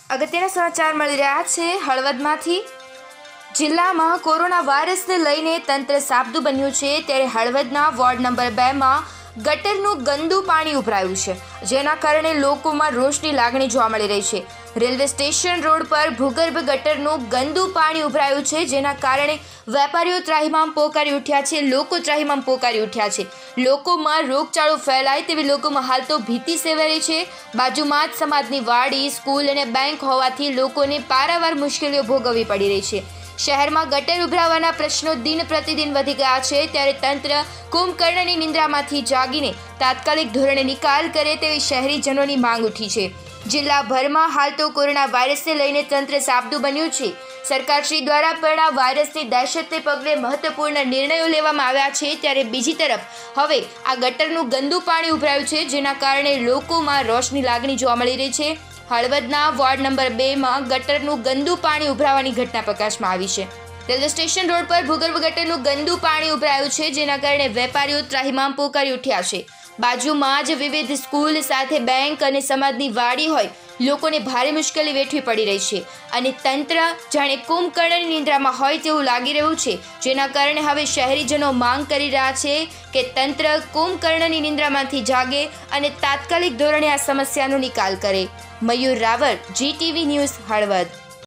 અગત્યના સમાચાર મળી રહ્યા છે હળવદમાંથી। જિલ્લામાં કોરોના વાયરસને લઈને તંત્ર સાબદું બન્યું છે, ત્યારે હળવદના વોર્ડ નંબર 2માં ગટરનું ગંદુ પાણી ઉભરાયું છે, જેના કારણે લોકોમાં રોષની લાગણી જોવા મળી રહી છે। રેલવે સ્ટેશન રોડ પર ભૂગર્ભ ગટરનું ગંદુ પાણી ઉભરાયું છે, જેના કારણે વેપારીઓ ત્રાહિમામ પોકારી ઉઠ્યા છે, લોકો ત્રાહિમામ પોકારી ઉઠ્યા છે। લોકોમાં રોગચાળો ફેલાય તેવી લોકોમાં હાલ તો ભીતિ સેવાઈ રહી છે। બાજુમાં જ સમાજની વાડી, સ્કૂલ અને બેંક હોવાથી લોકોને પારાવાર મુશ્કેલીઓ ભોગવવી પડી રહી છે। શહેરમાં ગટર ઉભરાવાના પ્રશ્નો દિન પ્રતિદિન વધી ગયા છે, ત્યારે તંત્ર કુંભકર્ણની નિંદ્રામાંથી જાગીને તાત્કાલિક ધોરણે નિકાલ કરે તેવી શહેરીજનોની માંગ ઉઠી છે। જિલ્લાભરમાં હાલ તો કોરોના વાયરસને લઈને તંત્ર સાબદું બન્યું છે। સરકારશ્રી દ્વારા પણ આ વાયરસની દહેશતને પગલે મહત્વપૂર્ણ નિર્ણયો લેવામાં આવ્યા છે, ત્યારે બીજી તરફ હવે આ ગટરનું ગંદુ પાણી ઉભરાયું છે, જેના કારણે લોકોમાં રોષની લાગણી જોવા મળી રહી છે। હળવદના વોર્ડ નંબર 2માં ગટરનું ગંદુ પાણી ઉભરાવાની ઘટના પ્રકાશમાં આવી છે। રેલવે સ્ટેશન રોડ પર ભૂગર્ભ ગટરનું ગંદુ પાણી ઉભરાયું છે, જેના કારણે વેપારીઓ ત્રાહિમામ પોકારી ઉઠ્યા છે। બાજુમાં જ વિવિધ સ્કૂલ સાથે બેંક અને સમાજની વાડી હોય લોકોને ભારે મુશ્કેલી વેઠવી પડી રહી છે, અને તંત્ર જાણે કુંભકર્ણની નિંદ્રામાં હોય તેવું લાગી રહ્યું છે, જેના કારણે હવે શહેરીજનો માંગ કરી રહ્યા છે કે તંત્ર કુંભકર્ણની નિંદ્રામાંથી જાગે અને તાત્કાલિક ધોરણે આ સમસ્યાનો નિકાલ કરે। Mayur Raval, GTV news, Halvad.